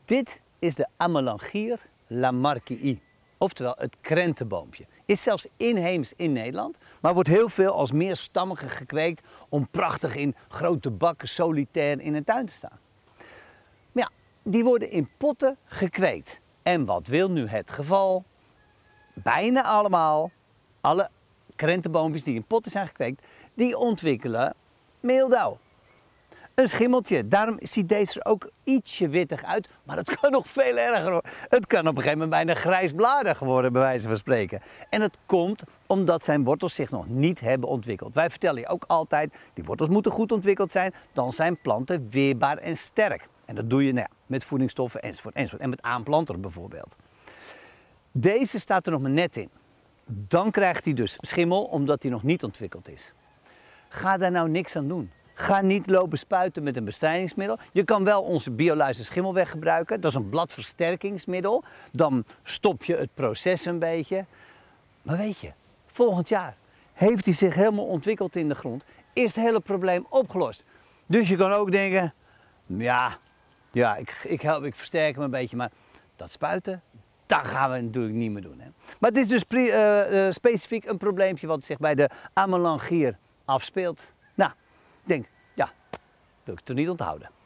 Dit is de Amelanchier lamarckii, oftewel het krentenboompje. Is zelfs inheems in Nederland, maar wordt heel veel als meerstammige gekweekt om prachtig in grote bakken solitair in een tuin te staan. Maar ja, die worden in potten gekweekt. En wat wil nu het geval? Bijna allemaal, alle krentenboompjes die in potten zijn gekweekt, die ontwikkelen meeldauw. Een schimmeltje, daarom ziet deze er ook ietsje wittig uit, maar het kan nog veel erger hoor. Het kan op een gegeven moment bijna grijsbladig worden, bij wijze van spreken. En het komt omdat zijn wortels zich nog niet hebben ontwikkeld. Wij vertellen je ook altijd, die wortels moeten goed ontwikkeld zijn, dan zijn planten weerbaar en sterk. En dat doe je met voedingsstoffen enzovoort, enzovoort. En met aanplanten bijvoorbeeld. Deze staat er nog maar net in. Dan krijgt hij dus schimmel omdat hij nog niet ontwikkeld is. Ga daar nou niks aan doen. Ga niet lopen spuiten met een bestrijdingsmiddel. Je kan wel onze Bioluister schimmelweg gebruiken. Dat is een bladversterkingsmiddel. Dan stop je het proces een beetje. Maar weet je, volgend jaar heeft hij zich helemaal ontwikkeld in de grond. Is het hele probleem opgelost. Dus je kan ook denken, ja, ik versterk hem een beetje. Maar dat spuiten, dat gaan we natuurlijk niet meer doen. Hè. Maar het is dus specifiek een probleempje wat zich bij de Amelanchier afspeelt. Nou, ik denk, ja, wil ik het er niet onthouden.